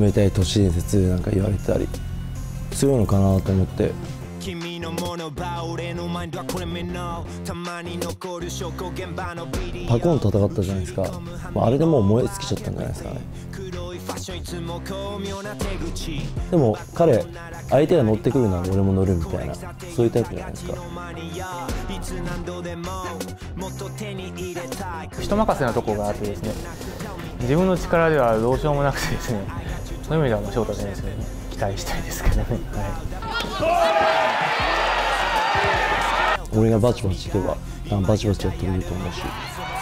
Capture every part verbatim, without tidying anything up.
ムエタイ都市伝説なんか言われてたり強いのかなと思って。パコンと戦ったじゃないですか。あれでもう燃え尽きちゃったんじゃないですかね。でも彼、相手が乗ってくるなら俺も乗るみたいな、そういうタイプじゃないですか。 人任せなとこがあってですね、自分の力ではどうしようもなくてですね、そういう意味では翔太選手に期待したいですけどね。 はい、俺がバチバチいけばバチバチやってくれると思うし。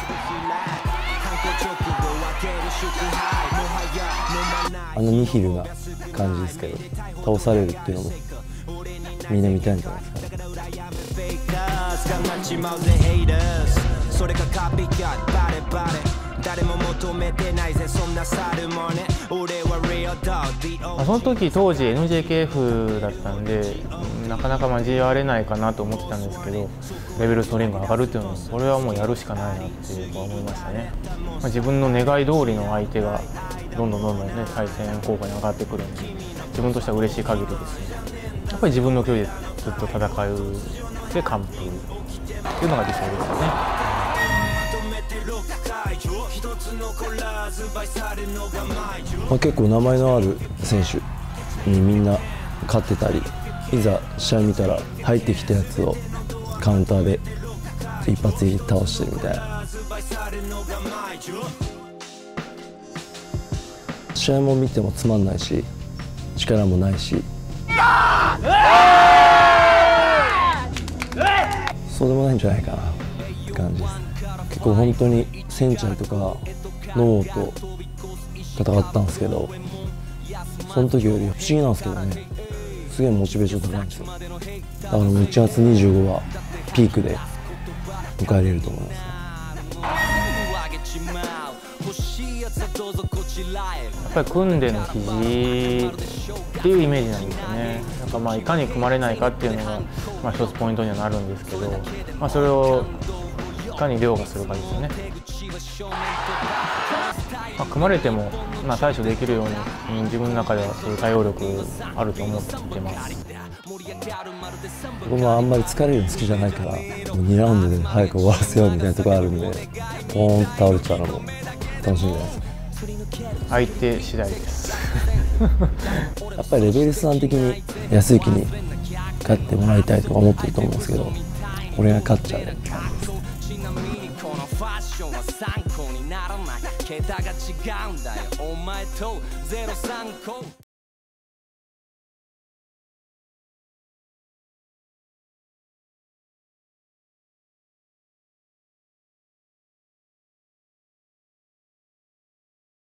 あのニヒルな感じですけど倒されるっていうのもみんな見たいんじゃないですかね。 その時当時 エヌジェーケーエフ だったんでなかなか交われないかなと思ってたんですけど、レベルストリングが上がるっていうのはこれはもうやるしかないなって思いましたね。まあ、自分の願い通りの相手がどんどんどんどんね対戦効果に上がってくるんで、自分としては嬉しい限りですね。やっぱり自分の距離でずっと戦うで完封っていうのが理想ですよね。 まあ、結構名前のある選手にみんな勝ってたり、いざ試合見たら入ってきたやつをカウンターで一発で倒してるみたいな。試合も見てもつまんないし力もないし、そうでもないんじゃないかなって感じです。結構本当にセンチャイとかノーと戦ったんですけど、その時より不思議なんですけどね、すげえモチベーション高いんですよ。だからもういちがつにじゅうごはピークで迎えれると思いますね。 やっぱり組んでの肘っていうイメージなんですよね。なんかまあいかに組まれないかっていうのがまあ一つポイントにはなるんですけど、まあ、それをいかに凌駕するかですよね。まあ、組まれてもまあ対処できるように自分の中ではそういう対応力あると思ってます。 僕もあんまり疲れるの好きじゃないから、もうにラウンドで早く終わらせようみたいなところあるんで、ポーンと倒れちゃうのも楽しみじゃないですか。 相手次第です。 やっぱりレベルさん的に安行に勝ってもらいたいとか思ってると思うんですけど、俺が勝っちゃう。